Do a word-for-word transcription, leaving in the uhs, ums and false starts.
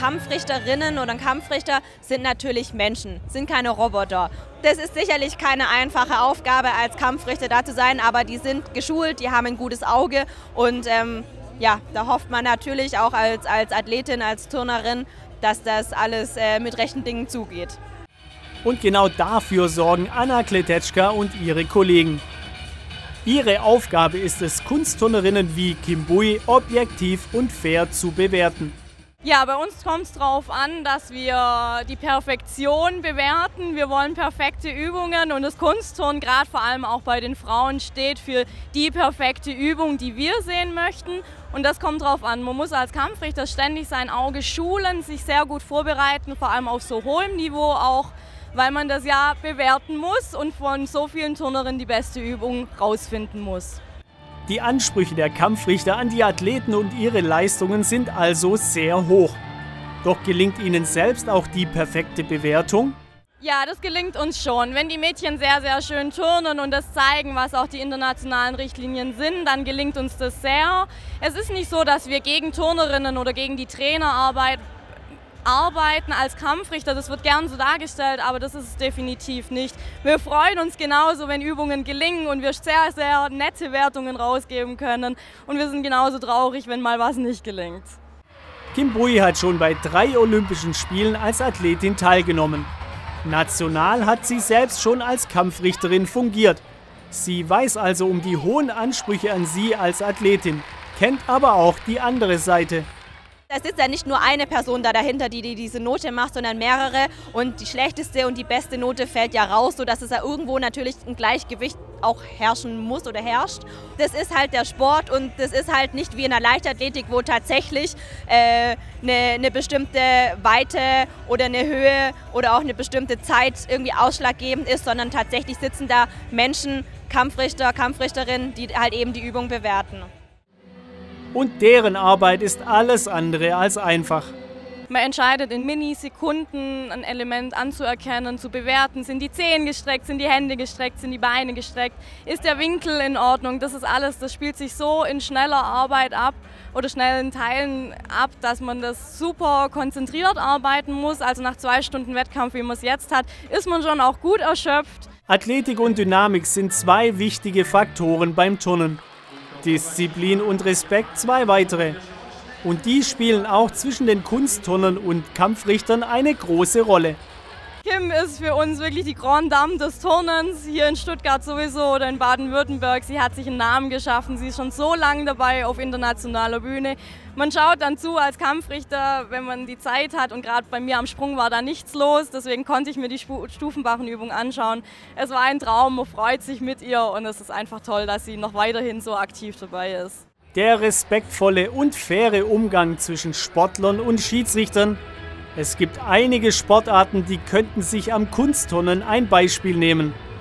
Kampfrichterinnen oder ein Kampfrichter sind natürlich Menschen, sind keine Roboter. Das ist sicherlich keine einfache Aufgabe, als Kampfrichter da zu sein, aber die sind geschult, die haben ein gutes Auge und ähm, ja, da hofft man natürlich auch als, als Athletin, als Turnerin, dass das alles äh, mit rechten Dingen zugeht. Und genau dafür sorgen Anna Kletetschka und ihre Kollegen. Ihre Aufgabe ist es, Kunstturnerinnen wie Kim Bui objektiv und fair zu bewerten. Ja, bei uns kommt es darauf an, dass wir die Perfektion bewerten. Wir wollen perfekte Übungen und das Kunstturnen, gerade vor allem auch bei den Frauen, steht für die perfekte Übung, die wir sehen möchten. Und das kommt darauf an. Man muss als Kampfrichter ständig sein Auge schulen, sich sehr gut vorbereiten, vor allem auf so hohem Niveau auch, weil man das ja bewerten muss und von so vielen Turnerinnen die beste Übung rausfinden muss. Die Ansprüche der Kampfrichter an die Athleten und ihre Leistungen sind also sehr hoch. Doch gelingt ihnen selbst auch die perfekte Bewertung? Ja, das gelingt uns schon. Wenn die Mädchen sehr, sehr schön turnen und das zeigen, was auch die internationalen Richtlinien sind, dann gelingt uns das sehr. Es ist nicht so, dass wir gegen Turnerinnen oder gegen die Trainer arbeiten. arbeiten als Kampfrichter, das wird gern so dargestellt, aber das ist es definitiv nicht. Wir freuen uns genauso, wenn Übungen gelingen und wir sehr, sehr nette Wertungen rausgeben können und wir sind genauso traurig, wenn mal was nicht gelingt. Kim Bui hat schon bei drei Olympischen Spielen als Athletin teilgenommen. National hat sie selbst schon als Kampfrichterin fungiert. Sie weiß also um die hohen Ansprüche an sie als Athletin, kennt aber auch die andere Seite. Es ist ja nicht nur eine Person da dahinter, die, die diese Note macht, sondern mehrere. Und die schlechteste und die beste Note fällt ja raus, sodass es ja irgendwo natürlich ein Gleichgewicht auch herrschen muss oder herrscht. Das ist halt der Sport und das ist halt nicht wie in der Leichtathletik, wo tatsächlich äh, eine, eine bestimmte Weite oder eine Höhe oder auch eine bestimmte Zeit irgendwie ausschlaggebend ist, sondern tatsächlich sitzen da Menschen, Kampfrichter, Kampfrichterinnen, die halt eben die Übung bewerten. Und deren Arbeit ist alles andere als einfach. Man entscheidet in Minisekunden ein Element anzuerkennen, zu bewerten. Sind die Zehen gestreckt, sind die Hände gestreckt, sind die Beine gestreckt? Ist der Winkel in Ordnung? Das ist alles, das spielt sich so in schneller Arbeit ab oder schnellen Teilen ab, dass man das super konzentriert arbeiten muss. Also nach zwei Stunden Wettkampf, wie man es jetzt hat, ist man schon auch gut erschöpft. Athletik und Dynamik sind zwei wichtige Faktoren beim Turnen. Disziplin und Respekt zwei weitere. Und die spielen auch zwischen den Kunstturnern und Kampfrichtern eine große Rolle. Kim ist für uns wirklich die Grande Dame des Turnens, hier in Stuttgart sowieso oder in Baden-Württemberg. Sie hat sich einen Namen geschaffen, sie ist schon so lange dabei auf internationaler Bühne. Man schaut dann zu als Kampfrichter, wenn man die Zeit hat, und gerade bei mir am Sprung war da nichts los, deswegen konnte ich mir die Stufenbachenübung anschauen. Es war ein Traum, man freut sich mit ihr und es ist einfach toll, dass sie noch weiterhin so aktiv dabei ist. Der respektvolle und faire Umgang zwischen Sportlern und Schiedsrichtern. Es gibt einige Sportarten, die könnten sich am Kunstturnen ein Beispiel nehmen.